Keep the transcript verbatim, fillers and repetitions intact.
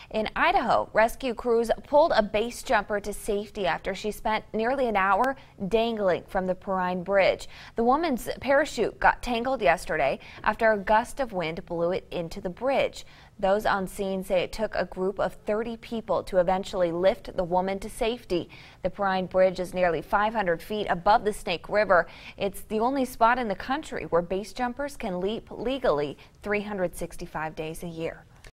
In Idaho, rescue crews pulled a base jumper to safety after she spent nearly an hour dangling from the Perrine Bridge. The woman's parachute got tangled yesterday after a gust of wind blew it into the bridge. Those on scene say it took a group of thirty people to eventually lift the woman to safety. The Perrine Bridge is nearly five hundred feet above the Snake River. It's the only spot in the country where base jumpers can leap legally three hundred sixty-five days a year.